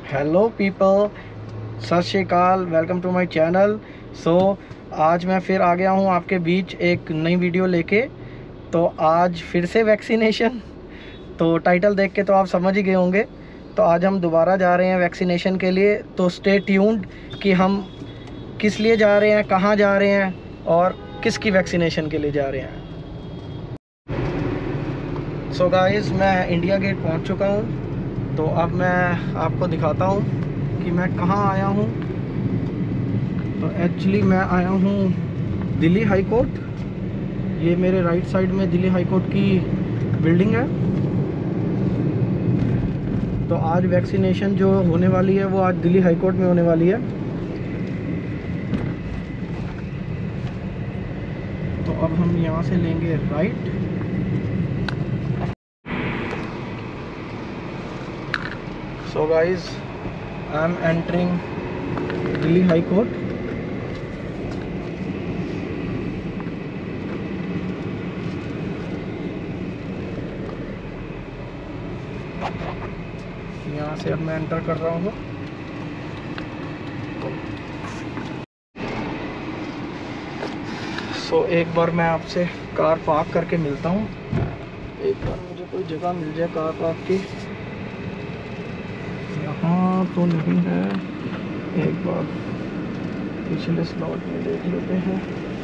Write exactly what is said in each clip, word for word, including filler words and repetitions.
Hello people, Sat Shri Akal, welcome to my channel. So आज मैं फिर आ गया हूँ आपके बीच एक नई वीडियो लेके। तो आज फिर से वैक्सीनेशन, तो टाइटल देख के तो आप समझ ही गए होंगे। तो आज हम दोबारा जा रहे हैं वैक्सीनेशन के लिए। तो स्टे ट्यून्ड कि हम किस लिए जा रहे हैं, कहाँ जा रहे हैं और किसकी वैक्सीनेशन के लिए जा रहे हैं। सो so गाइस, मैं इंडिया गेट पहुँच चुका हूँ। तो अब मैं आपको दिखाता हूँ कि मैं कहाँ आया हूँ। तो एक्चुअली मैं आया हूँ दिल्ली हाई कोर्ट। ये मेरे राइट साइड में दिल्ली हाई कोर्ट की बिल्डिंग है। तो आज वैक्सीनेशन जो होने वाली है वो आज दिल्ली हाई कोर्ट में होने वाली है। तो अब हम यहाँ से लेंगे right. So guys, I am entering Delhi High Court. यहाँ से अब मैं एंटर कर रहा हूँ। सो so, एक बार मैं आपसे कार पार्क करके मिलता हूँ। एक बार मुझे कोई जगह मिल जाए कार पार्क की। यहाँ तो नहीं है, एक बार पिछले स्लॉट में देख लेते हैं।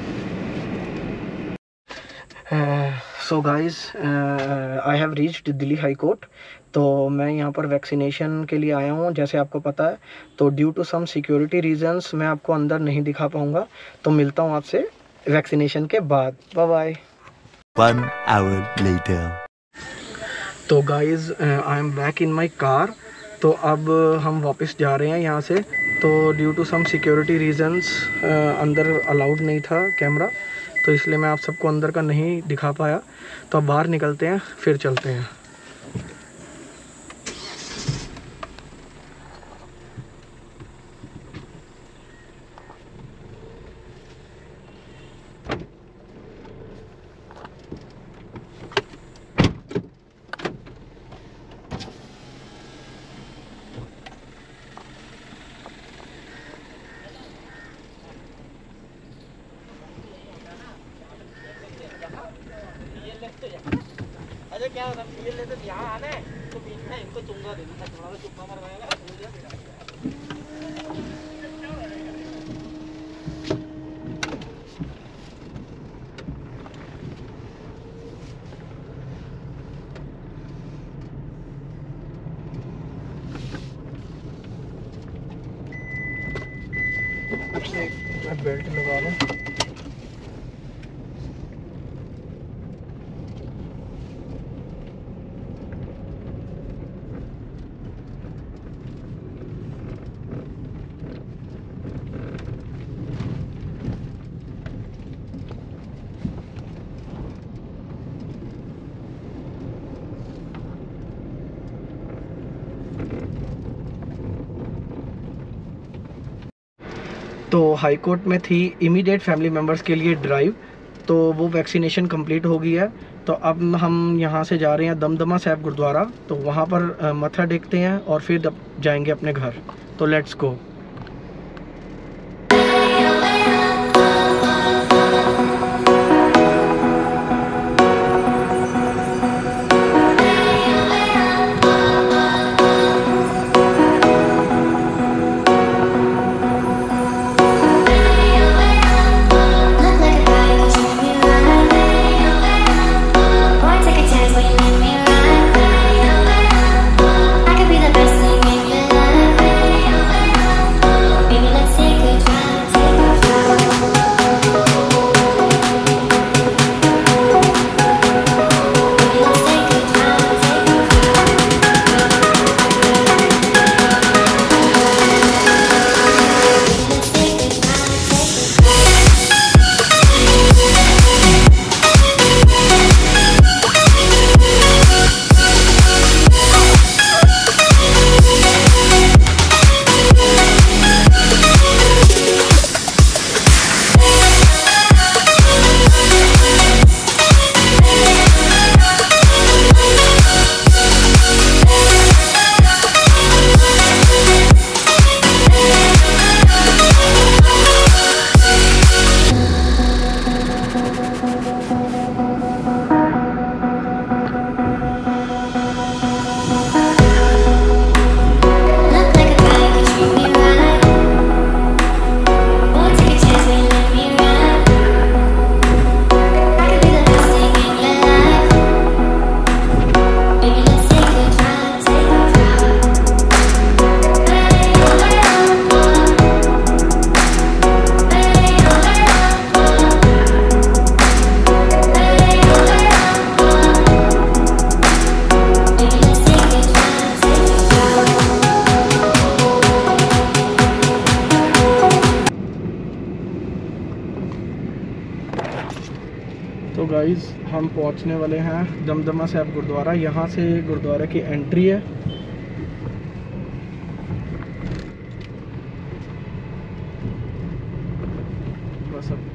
So guys, I have reached Delhi High Court. तो मैं यहाँ पर वैक्सीनेशन के लिए आया हूँ, जैसे आपको पता है। तो due to some security reasons मैं आपको अंदर नहीं दिखा पाऊँगा। तो मिलता हूँ आपसे वैक्सीनेशन के बाद। Bye bye. One hour later. तो guys, I am back in my car. तो अब हम वापस जा रहे हैं यहाँ से। तो due to some security reasons अंदर अलाउड नहीं था कैमरा, तो इसलिए मैं आप सबको अंदर का नहीं दिखा पाया। तो अब बाहर निकलते हैं, फिर चलते हैं। अरे क्या होता है, ये लेते यहाँ आना है तो बीच में इनको चुंगा दे दूँगा, थोड़ा सा चुंगा मरवाएगा हो जाएगा। मैं बेल्ट लगा लूँ। तो हाई कोर्ट में थी इमीडिएट फैमिली मेम्बर्स के लिए ड्राइव। तो वो वैक्सीनेशन कंप्लीट हो गई है। तो अब हम यहाँ से जा रहे हैं दमदमा साहिब गुरुद्वारा। तो वहाँ पर मत्था टेकते हैं और फिर जाएंगे अपने घर। तो लेट्स गो। गाइस हम पहुंचने वाले हैं दमदमा साहिब गुरुद्वारा। यहाँ से गुरुद्वारा की एंट्री है। बस अब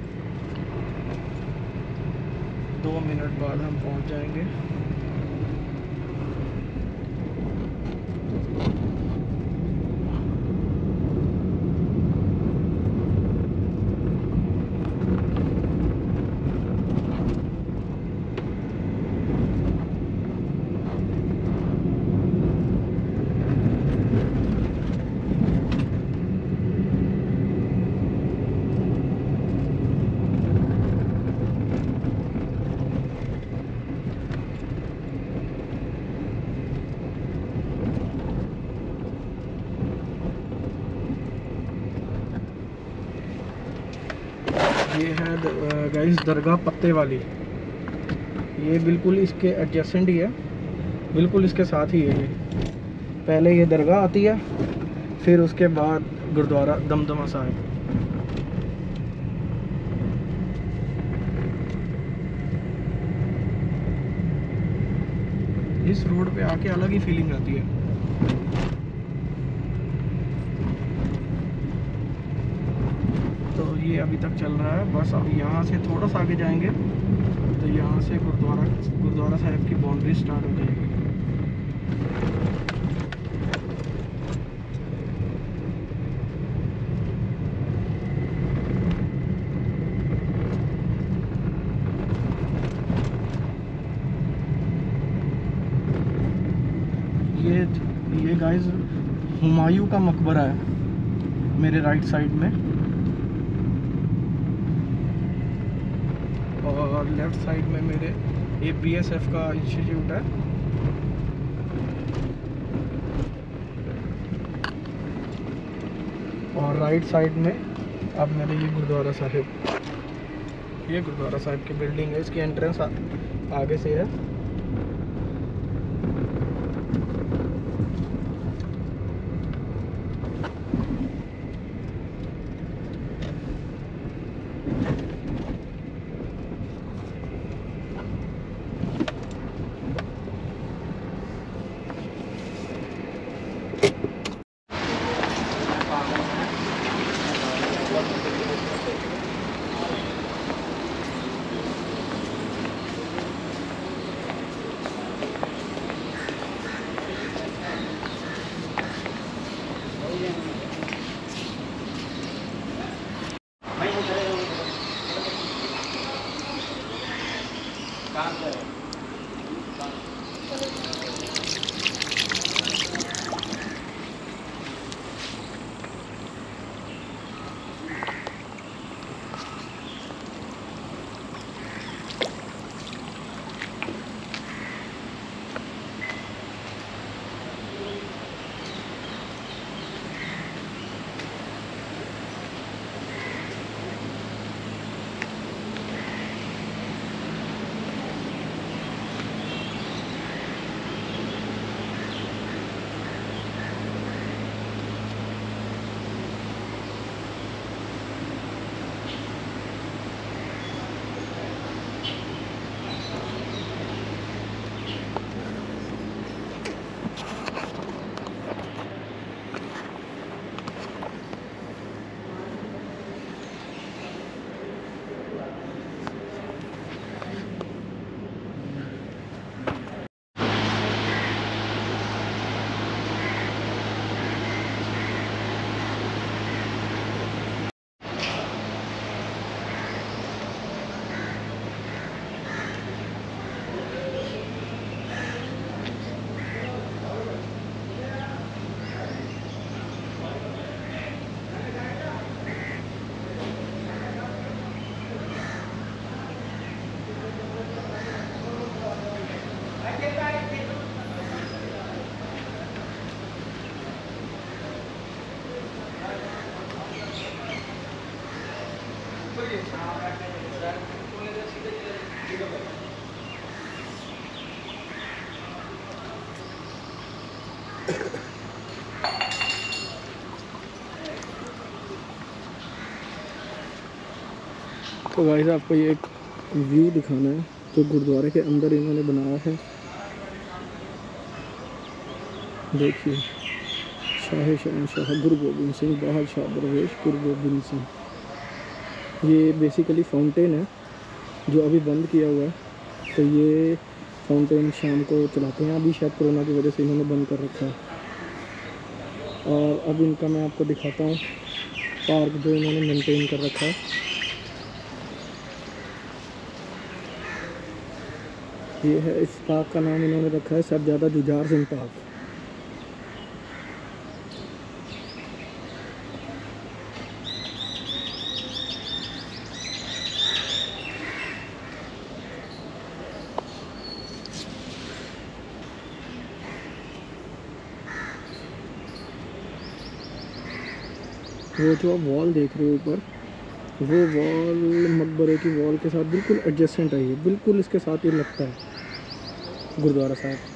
दो मिनट बाद हम पहुंच जाएंगे। ये है गाइस दरगाह पत्ते वाली। ये बिल्कुल इसके एडजेसेंट ही है, बिल्कुल इसके साथ ही है। ये पहले ये दरगाह आती है, फिर उसके बाद गुरुद्वारा दमदमा साहिब। इस रोड पे आके अलग ही फीलिंग आती है। तो ये अभी तक चल रहा है। बस अब यहाँ से थोड़ा सा आगे जाएंगे तो यहाँ से गुरुद्वारा गुरुद्वारा साहिब की बाउंड्री स्टार्ट हो जाएगी। ये ये गाइस हुमायूं का मकबरा है मेरे राइट साइड में, और लेफ्ट साइड में मेरे ए बी एस एफ का इंस्टीट्यूट है। और राइट साइड में अब मेरे ये गुरुद्वारा साहिब, ये गुरुद्वारा साहिब की बिल्डिंग है। इसकी एंट्रेंस आगे से है। तो गाइस आपको ये व्यू दिखाना है तो गुरुद्वारे के अंदर इन्होंने बनाया है। देखिए, शाह शहंशाह गुरु गोबिंद सिंह बादशाह दरवेश गुरु गोबिंद सिंह। ये बेसिकली फाउंटेन है जो अभी बंद किया हुआ है। तो ये फाउंटेन शाम को चलाते हैं, अभी शायद कोरोना की वजह से इन्होंने बंद कर रखा है। और अब इनका मैं आपको दिखाता हूँ पार्क जो इन्होंने मेंटेन कर रखा है। ये है, इस पार्क का नाम इन्होंने रखा है साहिबजादा जुझार सिंह पार्क। वो जो आप वॉल देख रहे हो ऊपर, वो वॉल मकबरे की वॉल के साथ बिल्कुल एडजेसेंट है। ये बिल्कुल इसके साथ ही लगता है गुरुद्वारा साहब।